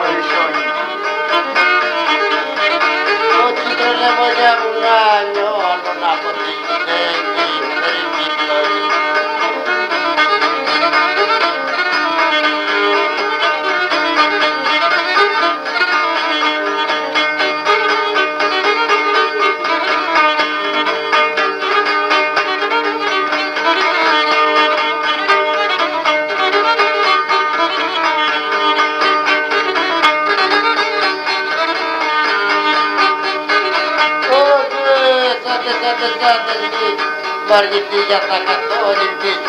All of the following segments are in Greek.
Margitilla sacató el piso.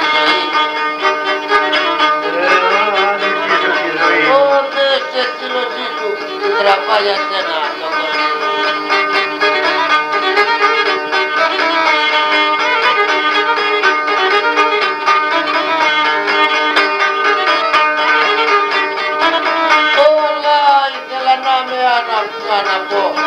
¿Dónde se lo hizo? Trapaya cenando con hola, y se la name Ana Boca.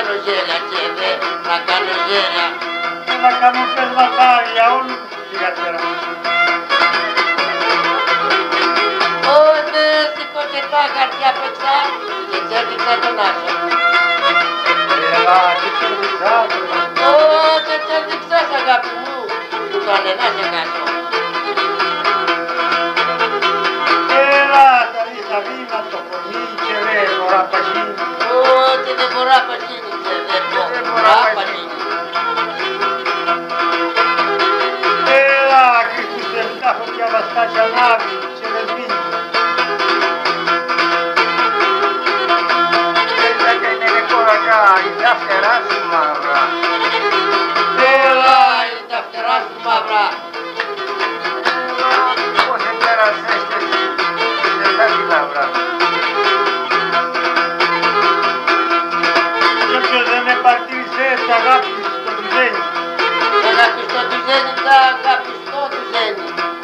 καλοζέρια και δε, τα καλοζέρια. Να κάνουν πεσματάρια όλου σιγά-σιγά. Ότε σηκώτε τα χαρτιά πεξά και τσέρδιξα τον άσο. Έλα, τι τσέρδιξα τον άσο. Ότε τσέρδιξας αγάπη μου, που το αλενά σε κάτω. Έλα, τα ρίσα βήμα το φωνή και δε μωρά παγίνη. Ότε δεν μπορά παγίνη και δεν μπορά παγίνη. Έλα, Χριστούσε τα φωτιά βαστάκια ανάβει και με σβήνει. Έλα και είναι κορακά, η τα φτερά σου μαύρα. Έλα, είναι τα φτερά σου μαύρα. Πώς επέρασες και εσύ, δεν θα τη λαύρα. Και ποιος δεν επαρτήρησε τα αγάπη στο τουζένι. Τα αγάπη στο τουζένι, τα αγάπη στο τουζένι.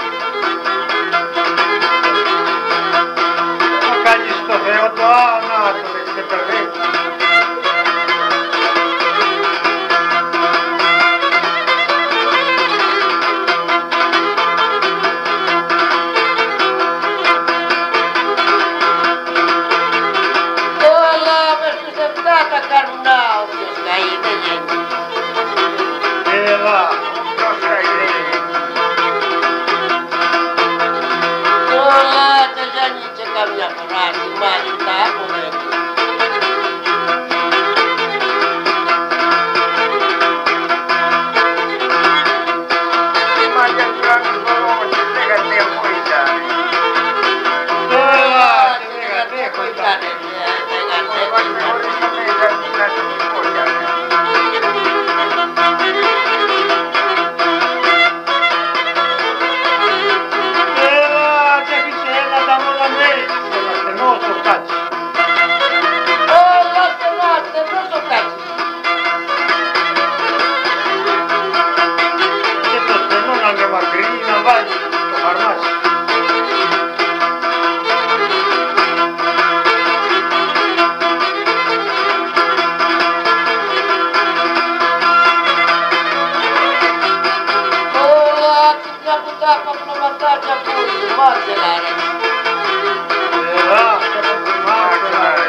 Το κάνεις στο Θεό το άνατο, δεν σε περδένει. Όλα μες στους 7 τα καρουνά, όποιος καεί δεν γίνει. Έλα, ποιος καηδένει. Όλα τελειώνει και καμιά φορά θυμάνει τα απομένει. Μάγια του ουρανού μπορώ και λέγατε έχω ήταν. Όλα και λέγατε έχω ήτανε, λέγατε έχω Μας με ήτανε. χωρίσαμε ήταν να σου πω για μένα. Έλα, τσέφισε ένα τα μόνα μέρη, σε ένα στενό στο κάτσι. Όλα στενά, στενός ο κάτσις. Και το στενό να είναι μακρύ, να βάλει το χαρμάσι. Όλα ξυπνιά που τα παπλωματάκια που θυμάσαι ρε. Έλα, σε αποφυμάσαι, ρε.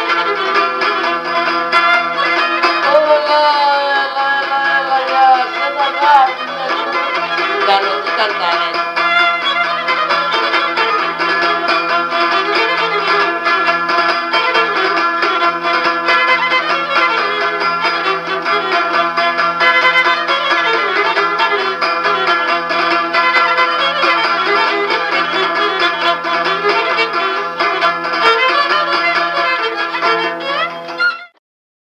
Όλα, έλα, έλα, έλα, για σένα αγάπη με σου. Καλό τι καντάρες.